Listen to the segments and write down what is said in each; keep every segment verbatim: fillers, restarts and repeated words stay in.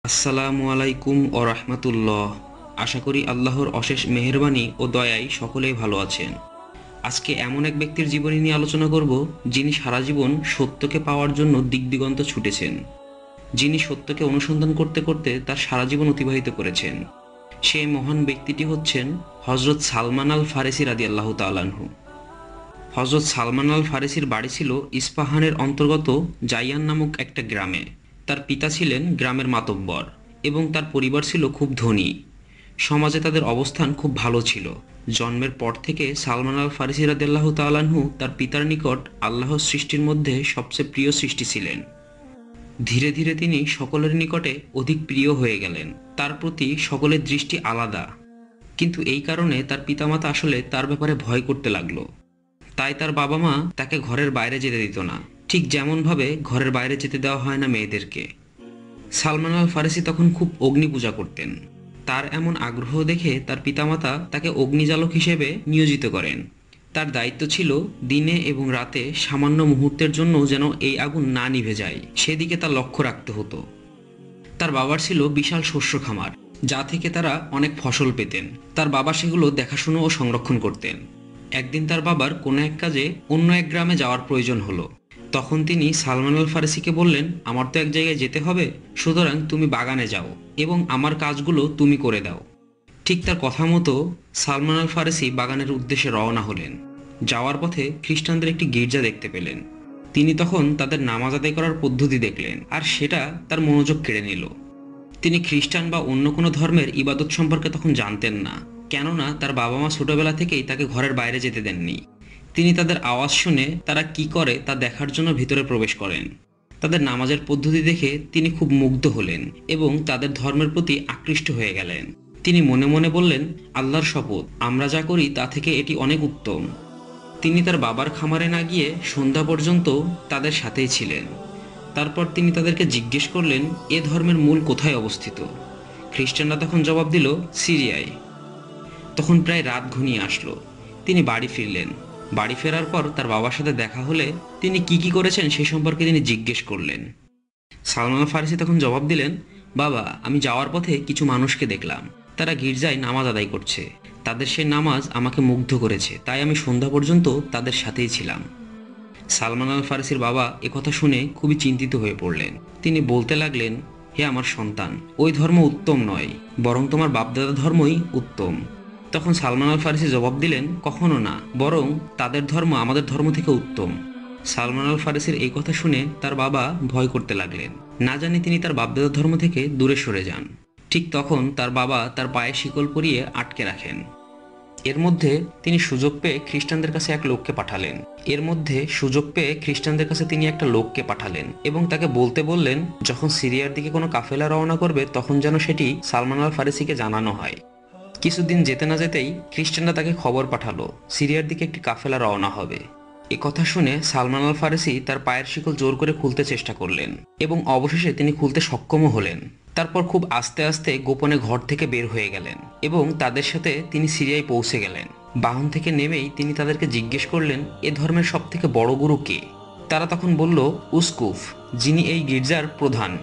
আসসালামু আলাইকুম ও রাহমাতুল্লাহ। আশা করি আল্লাহর অশেষ মেহেরবানি ও দয়ায় সকলেই ভালো আছেন। আজকে এমন এক ব্যক্তির জীবনী নিয়ে আলোচনা করব, যিনি সারা জীবন সত্যকে পাওয়ার জন্য দিগদিগন্ত ছুটেছেন, যিনি সত্যকে অনুসন্ধান করতে করতে তার সারা জীবন অতিবাহিত করেছেন। সেই মহান ব্যক্তিটি হচ্ছেন হজরত সালমান আল ফারেসি রাদিয়াল্লাহু তাআলা আনহু। হজরত সালমান আল ফারেসির বাড়ি ছিল ইস্পাহানের অন্তর্গত জাইয়ান নামক একটা গ্রামে। তার পিতা ছিলেন গ্রামের মাতব্বর এবং তার পরিবার ছিল খুব ধনী। সমাজে তাদের অবস্থান খুব ভালো ছিল। জন্মের পর থেকে সালমান আল ফারেসি রাদিয়াল্লাহু তাআলা আনহু তার পিতার নিকট আল্লাহর সৃষ্টির মধ্যে সবচেয়ে প্রিয় সৃষ্টি ছিলেন। ধীরে ধীরে তিনি সকলের নিকটে অধিক প্রিয় হয়ে গেলেন। তার প্রতি সকলের দৃষ্টি আলাদা, কিন্তু এই কারণে তার পিতামাতা আসলে তার ব্যাপারে ভয় করতে লাগলো। তাই তার বাবা মা তাকে ঘরের বাইরে যেতে দিত না, ঠিক যেমনভাবে ঘরের বাইরে যেতে দেওয়া হয় না মেয়েদেরকে। সালমান আল ফারেসি তখন খুব অগ্নি পূজা করতেন। তার এমন আগ্রহ দেখে তার পিতামাতা তাকে অগ্নিজালক হিসেবে নিয়োজিত করেন। তার দায়িত্ব ছিল দিনে এবং রাতে সামান্য মুহূর্তের জন্য যেন এই আগুন না নিভে যায়, সেদিকে তার লক্ষ্য রাখতে হতো। তার বাবার ছিল বিশাল শস্য খামার, যা থেকে তারা অনেক ফসল পেতেন। তার বাবা সেগুলো দেখাশুনো ও সংরক্ষণ করতেন। একদিন তার বাবার কোনো এক কাজে অন্য এক গ্রামে যাওয়ার প্রয়োজন হলো। তখন তিনি সালমান আল ফারেসিকে বললেন, আমার তো এক জায়গায় যেতে হবে, সুতরাং তুমি বাগানে যাও এবং আমার কাজগুলো তুমি করে দাও। ঠিক তার কথা মতো সালমান আল ফারেসি বাগানের উদ্দেশ্যে রওনা হলেন। যাওয়ার পথে খ্রিস্টানদের একটি গির্জা দেখতে পেলেন। তিনি তখন তাদের নামাজ আদায় করার পদ্ধতি দেখলেন, আর সেটা তার মনোযোগ কেড়ে নিল। তিনি খ্রিস্টান বা অন্য কোনো ধর্মের ইবাদত সম্পর্কে তখন জানতেন না, কেননা তার বাবা মা ছোটবেলা থেকেই তাকে ঘরের বাইরে যেতে দেননি। তিনি তাদের আওয়াজ শুনে তারা কি করে তা দেখার জন্য ভিতরে প্রবেশ করেন। তাদের নামাজের পদ্ধতি দেখে তিনি খুব মুগ্ধ হলেন এবং তাদের ধর্মের প্রতি আকৃষ্ট হয়ে গেলেন। তিনি মনে মনে বললেন, আল্লাহর শপথ, আমরা যা করি তা থেকে এটি অনেক উত্তম। তিনি তার বাবার খামারে না গিয়ে সন্ধ্যা পর্যন্ত তাদের সাথেই ছিলেন। তারপর তিনি তাদেরকে জিজ্ঞেস করলেন, এ ধর্মের মূল কোথায় অবস্থিত? খ্রিস্টানরা তখন জবাব দিল, সিরিয়ায়। তখন প্রায় রাত ঘনিয়ে আসলো। তিনি বাড়ি ফিরলেন। বাড়ি ফেরার পর তার বাবার সাথে দেখা হলে তিনি কি কি করেছেন সে সম্পর্কে তিনি জিজ্ঞেস করলেন। সালমান ফারিসি তখন জবাব দিলেন, বাবা, আমি যাওয়ার পথে কিছু মানুষকে দেখলাম, তারা গির্জায় নামাজ আদায় করছে। তাদের সেই নামাজ আমাকে মুগ্ধ করেছে, তাই আমি সন্ধ্যা পর্যন্ত তাদের সাথেই ছিলাম। সালমান আল ফারিসির বাবা একথা শুনে খুবই চিন্তিত হয়ে পড়লেন। তিনি বলতে লাগলেন, হে আমার সন্তান, ওই ধর্ম উত্তম নয়, বরং তোমার বাপদাদা ধর্মই উত্তম। তখন সালমান আল ফারিসি জবাব দিলেন, কখনো না, বরং তাদের ধর্ম আমাদের ধর্ম থেকে উত্তম। সালমান আল ফারিসির এই কথা শুনে তার বাবা ভয় করতে লাগলেন, না জানি তিনি তার বাপদাদার ধর্ম থেকে দূরে সরে যান। ঠিক তখন তার বাবা তার পায়ে শিকল পরিয়ে আটকে রাখেন। এর মধ্যে তিনি সুযোগ পেয়ে খ্রিস্টানদের কাছে এক লোককে পাঠালেন এর মধ্যে সুযোগ পেয়ে খ্রিস্টানদের কাছে তিনি একটা লোককে পাঠালেন এবং তাকে বলতে বললেন, যখন সিরিয়ার দিকে কোনো কাফেলা রওনা করবে তখন যেন সেটি সালমান আল ফারিসিকে জানানো হয়। কিছুদিন যেতে না যেতেই খ্রিস্টানরা তাকে খবর পাঠালো, সিরিয়ার দিকে একটি কাফেলা রওনা হবে। এ কথা শুনে সালমান আল ফারিসি তার পায়ের শিকল জোর করে খুলতে চেষ্টা করলেন এবং অবশেষে তিনি খুলতে সক্ষমও হলেন। তারপর খুব আস্তে আস্তে গোপনে ঘর থেকে বের হয়ে গেলেন এবং তাদের সাথে তিনি সিরিয়ায় পৌঁছে গেলেন। বাহন থেকে নেমেই তিনি তাদেরকে জিজ্ঞেস করলেন, এ ধর্মের সব থেকে বড় গুরু কে? তারা তখন বলল, উসকুফ, যিনি এই গির্জার প্রধান।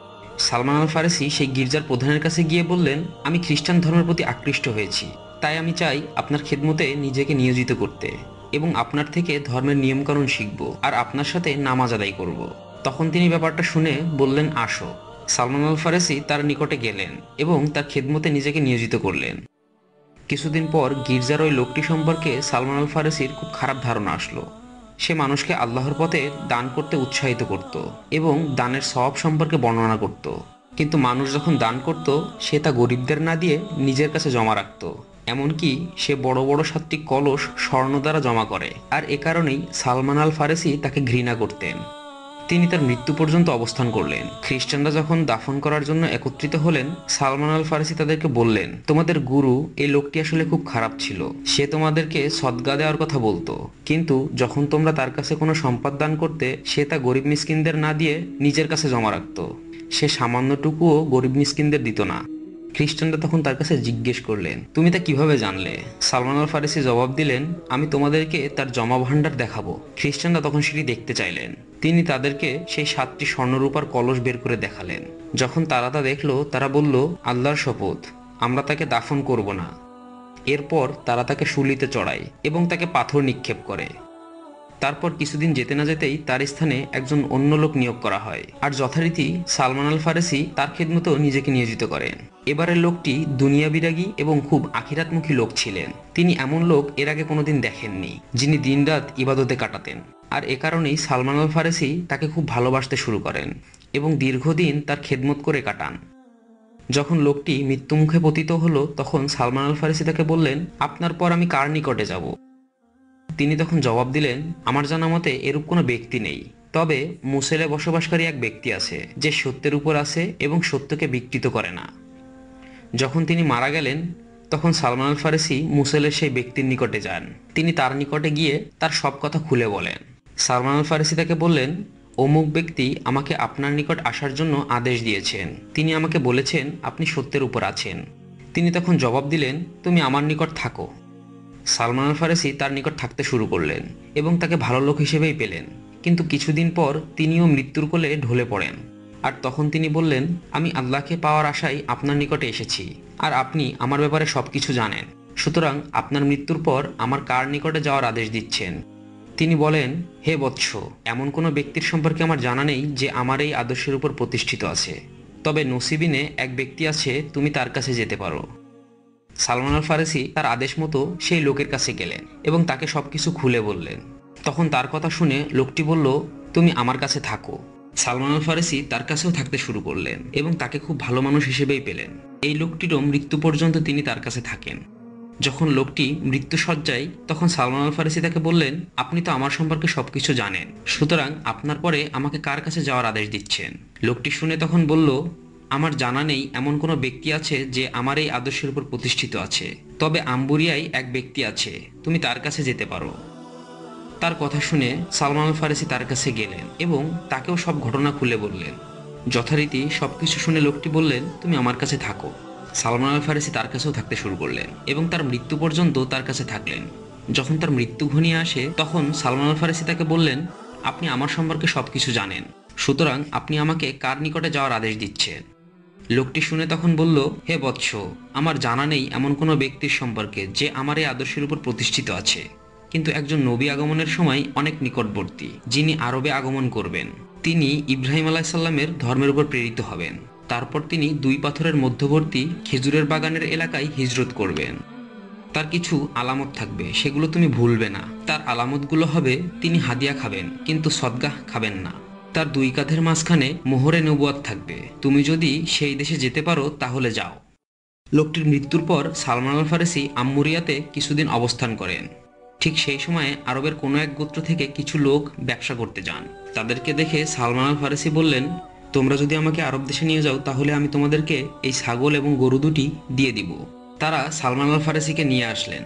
সালমান আল ফারিসি সেই গির্জার প্রধানের কাছে গিয়ে বললেন, আমি খ্রিস্টান ধর্মের প্রতি আকৃষ্ট হয়েছি, তাই আমি চাই আপনার খেদমতে নিজেকে নিয়োজিত করতে এবং আপনার থেকে ধর্মের নিয়মকানুন শিখব আর আপনার সাথে নামাজ আদায় করব। তখন তিনি ব্যাপারটা শুনে বললেন, আসো। সালমান আল ফারিসি তার নিকটে গেলেন এবং তার খেদমতে নিজেকে নিয়োজিত করলেন। কিছুদিন পর গির্জার ওই লোকটি সম্পর্কে সালমান আল ফারিসির খুব খারাপ ধারণা আসলো। সে মানুষকে আল্লাহর পথে দান করতে উৎসাহিত করত এবং দানের সওয়াব সম্পর্কে বর্ণনা করত, কিন্তু মানুষ যখন দান করত সে তা গরিবদের না দিয়ে নিজের কাছে জমা রাখত। এমনকি সে বড় বড় সাতটি কলস স্বর্ণ দ্বারা জমা করে, আর এ কারণেই সালমান আল ফারিসি তাকে ঘৃণা করতেন। তিনি তার মৃত্যু পর্যন্ত অবস্থান করলেন। খ্রিস্টানরা যখন দাফন করার জন্য একত্রিত হলেন, সালমান আল ফারিসি তাদেরকে বললেন, তোমাদের গুরু এই লোকটি আসলে খুব খারাপ ছিল। সে তোমাদেরকে সদকা দেওয়ার কথা বলতো, কিন্তু যখন তোমরা তার কাছে কোনো সম্পদ দান করতে, সে তা গরিব মিসকিনদের না দিয়ে নিজের কাছে জমা রাখত। সে সামান্যটুকুও গরিব মিসকিনদের দিত না। খ্রিস্টানরা তখন তার কাছে জিজ্ঞেস করলেন, তুমি তা কিভাবে জানলে? সালমান আল ফারিসি জবাব দিলেন, আমি তোমাদেরকে তার জমা ভাণ্ডার দেখাবো। খ্রিস্টানরা তখন সেটি দেখতে চাইলেন। তিনি তাদেরকে সেই সাতটি স্বর্ণরূপার কলস বের করে দেখালেন। যখন তারা তা দেখল, তারা বলল, আল্লাহর শপথ, আমরা তাকে দাফন করব না। এরপর তারা তাকে শুলিতে চড়ায় এবং তাকে পাথর নিক্ষেপ করে। তারপর কিছুদিন যেতে না যেতেই তার স্থানে একজন অন্য লোক নিয়োগ করা হয়, আর যথারীতি সালমান আল ফারেসি তার খেদমতো নিজেকে নিয়োজিত করেন। এবারের লোকটি দুনিয়া বিরাগী এবং খুব আখিরাতমুখী লোক ছিলেন। তিনি এমন লোক এর আগে কোনোদিন দেখেননি, যিনি দিনরাত ইবাদতে কাটাতেন। আর এ কারণেই সালমান আল ফারেসি তাকে খুব ভালোবাসতে শুরু করেন এবং দীর্ঘদিন তার খেদমত করে কাটান। যখন লোকটি মৃত্যুমুখে পতিত হলো, তখন সালমান আল ফারেসি তাকে বললেন, আপনার পর আমি কার নিকটে যাব? তিনি তখন জবাব দিলেন, আমার জানা মতে এরূপ কোনো ব্যক্তি নেই, তবে মুসেলে বসবাসকারী এক ব্যক্তি আছে যে সত্যের উপর আছে এবং সত্যকে বিকৃত করে না। যখন তিনি মারা গেলেন, তখন সালমান আল ফারেসি মুসেলের সেই ব্যক্তির নিকটে যান। তিনি তার নিকটে গিয়ে তার সব কথা খুলে বলেন। সালমান আল ফারেসি তাকে বললেন, অমুক ব্যক্তি আমাকে আপনার নিকট আসার জন্য আদেশ দিয়েছেন। তিনি আমাকে বলেছেন আপনি সত্যের উপর আছেন। তিনি তখন জবাব দিলেন, তুমি আমার নিকট থাকো। সালমান আল ফারেসি তার নিকট থাকতে শুরু করলেন এবং তাকে ভালো লোক হিসেবেই পেলেন। কিন্তু কিছুদিন পর তিনিও মৃত্যুর কোলে ঢলে পড়েন। আর তখন তিনি বললেন, আমি আল্লাহকে পাওয়ার আশায় আপনার নিকটে এসেছি, আর আপনি আমার ব্যাপারে সব কিছু জানেন। সুতরাং আপনার মৃত্যুর পর আমার কার নিকটে যাওয়ার আদেশ দিচ্ছেন? তিনি বলেন, হে বৎস, এমন কোনো ব্যক্তির সম্পর্কে আমার জানা নেই যে আমার এই আদর্শের উপর প্রতিষ্ঠিত আছে। তবে নসিবিনে এক ব্যক্তি আছে, তুমি তার কাছে যেতে পারো। সালমান আল ফারেসি তার আদেশ মতো সেই লোকের কাছে গেলেন এবং তাকে সবকিছু খুলে বললেন। তখন তার কথা শুনে লোকটি বলল, তুমি আমার কাছে থাকো। সালমান আল ফারেসি তার কাছেও থাকতে শুরু করলেন এবং তাকে খুব ভালো মানুষ হিসেবেই পেলেন। এই লোকটিরও মৃত্যু পর্যন্ত তিনি তার কাছে থাকেন। যখন লোকটি মৃত্যুশয্যায়, তখন সালমান আল ফারেসি তাকে বললেন, আপনি তো আমার সম্পর্কে সবকিছু জানেন, সুতরাং আপনার পরে আমাকে কার কাছে যাওয়ার আদেশ দিচ্ছেন? লোকটি শুনে তখন বলল, আমার জানা নেই এমন কোনো ব্যক্তি আছে যে আমার এই আদর্শের উপর প্রতিষ্ঠিত আছে, তবে আম্বুরিয়ায় এক ব্যক্তি আছে, তুমি তার কাছে যেতে পারো। তার কথা শুনে সালমান আল ফারেসি তার কাছে গেলেন এবং তাকেও সব ঘটনা খুলে বললেন। যথারীতি সবকিছু শুনে লোকটি বললেন, তুমি আমার কাছে থাকো। সালমান আল ফারেসি তার কাছেও থাকতে শুরু করলেন এবং তার মৃত্যু পর্যন্ত তার কাছে থাকলেন। যখন তার মৃত্যু ঘনিয়ে আসে, তখন সালমান আল ফারেসি তাকে বললেন, আপনি আমার সম্পর্কে সবকিছু জানেন, সুতরাং আপনি আমাকে কার নিকটে যাওয়ার আদেশ দিচ্ছেন? লোকটি শুনে তখন বলল, হে বৎস, আমার জানা নেই এমন কোনো ব্যক্তির সম্পর্কে যে আমার এই আদর্শের উপর প্রতিষ্ঠিত আছে, কিন্তু একজন নবী আগমনের সময় অনেক নিকটবর্তী, যিনি আরবে আগমন করবেন। তিনি ইব্রাহিম আলাইসাল্লামের ধর্মের উপর প্রেরিত হবেন। তারপর তিনি দুই পাথরের মধ্যবর্তী খেজুরের বাগানের এলাকায় হিজরত করবেন। তার কিছু আলামত থাকবে, সেগুলো তুমি ভুলবে না। তার আলামতগুলো হবে, তিনি হাদিয়া খাবেন কিন্তু সদগাহ খাবেন না। তার দুই কাঁধের মাঝখানে মোহরে নবুয়াত থাকবে। তুমি যদি সেই দেশে যেতে পারো তাহলে যাও। লোকটির মৃত্যুর পর সালমান আল ফারেসি আম্মুরিয়াতে কিছুদিন অবস্থান করেন। ঠিক সেই সময়ে আরবের কোনো এক গোত্র থেকে কিছু লোক ব্যবসা করতে যান। তাদেরকে দেখে সালমান আল ফারেসি বললেন, তোমরা যদি আমাকে আরব দেশে নিয়ে যাও তাহলে আমি তোমাদেরকে এই ছাগল এবং গরু দুটি দিয়ে দিব। তারা সালমান আল ফারেসিকে নিয়ে আসলেন।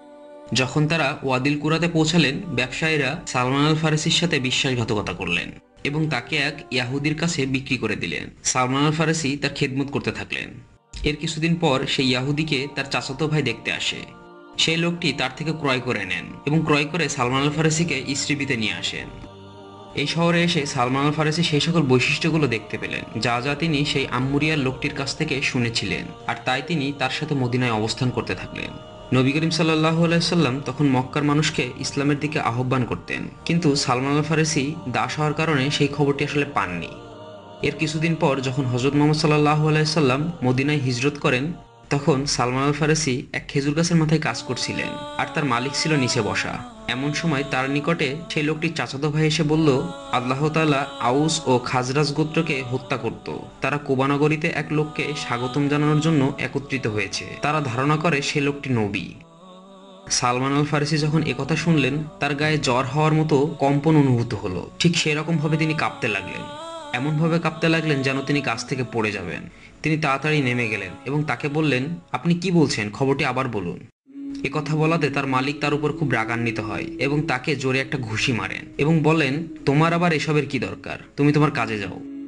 যখন তারা ওয়াদিল কুরাতে পৌঁছালেন, ব্যবসায়ীরা সালমান আল ফারেসির সাথে বিশ্বাসঘাতকতা করলেন এবং তাকে এক ইয়াহুদির কাছে বিক্রি করে দিলেন। সালমান আল ফারেসি তার খেদমত করতে থাকলেন। এর কিছুদিন পর সেই ইয়াহুদিকে তার চাচাতো ভাই দেখতে আসে। সেই লোকটি তার থেকে ক্রয় করে নেন এবং ক্রয় করে সালমান আল ফারেসিকে ইসরিবিতে নিয়ে আসেন। এই শহরে এসে সালমান আল ফারেসি সেই সকল বৈশিষ্ট্যগুলো দেখতে পেলেন যা যা তিনি সেই আম্মুরিয়ার লোকটির কাছ থেকে শুনেছিলেন, আর তাই তিনি তার সাথে মদিনায় অবস্থান করতে থাকলেন। নবী করিম সাল্লাল্লাহু আলাইহি সাল্লাম তখন মক্কার মানুষকে ইসলামের দিকে আহ্বান করতেন, কিন্তু সালমান আল ফারেসি দাস হওয়ার কারণে সেই খবরটি আসলে পাননি। এর কিছুদিন পর যখন হযরত মুহাম্মদ সাল্লাল্লাহু আলাইহি সাল্লাম মদিনায় হিজরত করেন, তখন সালমান আল ফারেসি এক খেজুর গাছের মাথায় কাজ করছিলেন, আর তার মালিক ছিল নিচে বসা। এমন সময় তার নিকটে সেই লোকটির চাচাতো ভাই এসে বলল, আল্লাহ তাআলা আউস ও খাজরাজ গোত্রকে হত্যা করত। তারা কুবা নগরীতে এক লোককে স্বাগতম জানানোর জন্য একত্রিত হয়েছে। তারা ধারণা করে সে লোকটি নবী। সালমান আল ফারেসি যখন একথা শুনলেন, তার গায়ে জ্বর হওয়ার মতো কম্পন অনুভূত হলো। ঠিক সেরকম ভাবে তিনি কাঁপতে লাগলেন, এমনভাবে কাঁপতে লাগলেন যেন তিনি গাছ থেকে পড়ে যাবেন। তিনি তাড়াতাড়ি নেমে গেলেন এবং তাকে বললেন, আপনি কি বলছেন, খবরটি আবার বলুন। একথা বলাতে তার মালিক তার উপর খুব রাগান্বিত হয় এবং তাকে জোরে একটা ঘুষি মারেন এবং বলেন, তোমার আবার এসবের কি দরকার, তুমি তোমার কাজে যাও।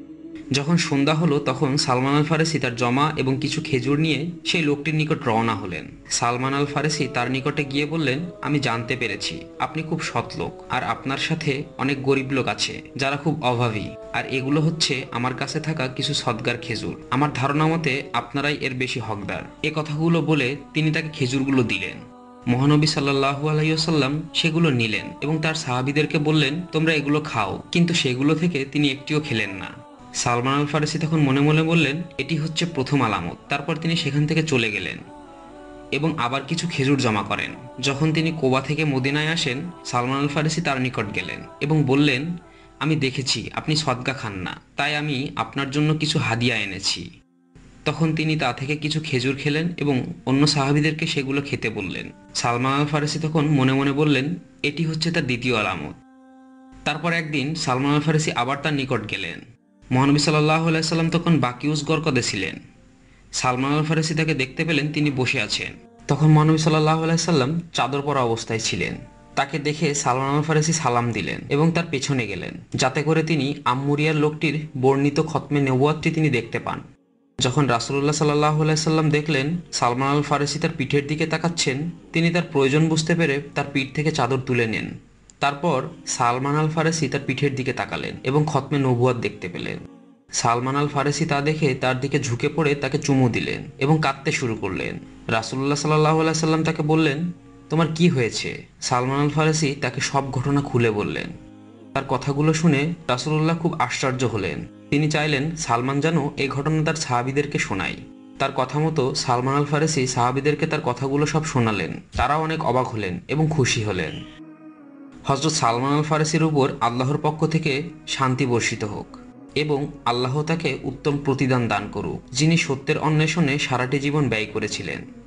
যখন সন্ধ্যা হলো তখন সালমান আল ফারেসি তার জমা এবং কিছু খেজুর নিয়ে সেই লোকটির নিকট রওনা হলেন। সালমান আল ফারেসি তার নিকটে গিয়ে বললেন, আমি জানতে পেরেছি আপনি খুব সৎ লোক, আর আপনার সাথে অনেক গরিব লোক আছে যারা খুব অভাবী, আর এগুলো হচ্ছে আমার কাছে থাকা কিছু সদগার খেজুর। আমার ধারণা মতে আপনারাই এর বেশি হকদার। এ কথাগুলো বলে তিনি তাকে খেজুরগুলো দিলেন। মহানবী সাল্লাল্লাহু আলাইহি ওয়াসাল্লাম সেগুলো নিলেন এবং তার সাহাবীদেরকে বললেন, তোমরা এগুলো খাও, কিন্তু সেগুলো থেকে তিনি একটিও খেলেন না। সালমান আল ফারেসি তখন মনে মনে বললেন, এটি হচ্ছে প্রথম আলামত। তারপর তিনি সেখান থেকে চলে গেলেন এবং আবার কিছু খেজুর জমা করেন। যখন তিনি কোবা থেকে মদিনায় আসেন, সালমান আল ফারেসি তার নিকট গেলেন এবং বললেন, আমি দেখেছি আপনি সদকা খান না, তাই আমি আপনার জন্য কিছু হাদিয়া এনেছি। তখন তিনি তা থেকে কিছু খেজুর খেলেন এবং অন্য সাহাবীদেরকে সেগুলো খেতে বললেন। সালমান আল ফারেসি তখন মনে মনে বললেন, এটি হচ্ছে তার দ্বিতীয় আলামত। তারপর একদিন সালমান আল ফারেসি আবার তার নিকট গেলেন। মহানবী সাল্লাল্লাহু আলাইহি সাল্লাম তখন বাকিউস গরকদে ছিলেন। সালমান আল ফারেসি তাকে দেখতে পেলেন তিনি বসে আছেন। তখন মহানবী সাল্লাল্লাহু আলাইহি সাল্লাম চাদর পরা অবস্থায় ছিলেন। তাকে দেখে সালমান আল ফারেসি সালাম দিলেন এবং তার পেছনে গেলেন, যাতে করে তিনি আম্মুরিয়ার লোকটির বর্ণিত খতমে নবুয়াতটি তিনি দেখতে পান। যখন রাসূলুল্লাহ সাল্লাল্লাহু আলাইহি সাল্লাম দেখলেন সালমান আল ফারেসি তার পিঠের দিকে তাকাচ্ছেন, তিনি তার প্রয়োজন বুঝতে পেরে তার পিঠ থেকে চাদর তুলে নেন। তারপর সালমান আল ফারেসি তার পিঠের দিকে তাকালেন এবং খতমে নবুয়াত দেখতে পেলেন। সালমান আল ফারেসি তা দেখে তার দিকে ঝুঁকে পড়ে তাকে চুমু দিলেন এবং কাঁদতে শুরু করলেন। রাসূলুল্লাহ সাল্লাল্লাহু আলাইহি সাল্লাম তাকে বললেন, তোমার কি হয়েছে? সালমান আল ফারেসি তাকে সব ঘটনা খুলে বললেন। তার কথাগুলো শুনে রাসূলুল্লাহ খুব আশ্চর্য হলেন। তিনি চাইলেন সালমান যেন এই ঘটনা তার সাহাবীদেরকে শোনায়। তার কথা মতো সালমান আল ফারেসি সাহাবীদেরকে তার কথাগুলো সব শোনালেন। তারাও অনেক অবাক হলেন এবং খুশি হলেন। হযরত সালমান আল ফারেসির উপর আল্লাহর পক্ষ থেকে শান্তি বর্ষিত হোক এবং আল্লাহ তাকে উত্তম প্রতিদান দান করুক, যিনি সত্যের অন্বেষণে সারাটি জীবন ব্যয় করেছিলেন।